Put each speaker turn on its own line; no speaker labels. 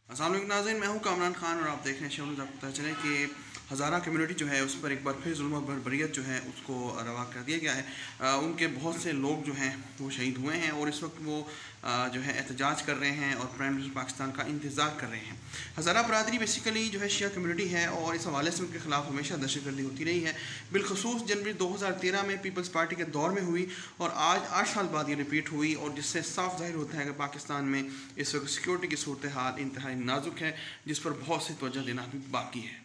अस्सलाम वालेकुम नाज़रीन, मैं हूं कामरान खान और आप देख रहे हैं शेयर न्यूज़। आपको पता चले कि हज़ारा कम्युनिटी जो है उस पर एक बार फिर जुल्म और बर्बरियत जो है उसको रवा कर दिया गया है। उनके बहुत से लोग जो हैं वो शहीद हुए हैं और इस वक्त वो जो है एहतजाज कर रहे हैं और प्राइम मिनिस्टर पाकिस्तान का इंतज़ार कर रहे हैं। हज़ारा बरादरी बेसिकली जो है शिया कम्युनिटी है और इस हवाले से उनके खिलाफ हमेशा दहशतगर्दी होती रही है। बिलखसूस जनवरी 2013 में पीपल्स पार्टी के दौर में हुई और आज 8 साल बाद ये रिपीट हुई और जिससे साफ जाहिर होता है कि पाकिस्तान में इस वक्त सिक्योरिटी की सूरत हाल इंतहाई नाजुक है, जिस पर बहुत सी तवज्जो देना भी बाकी है।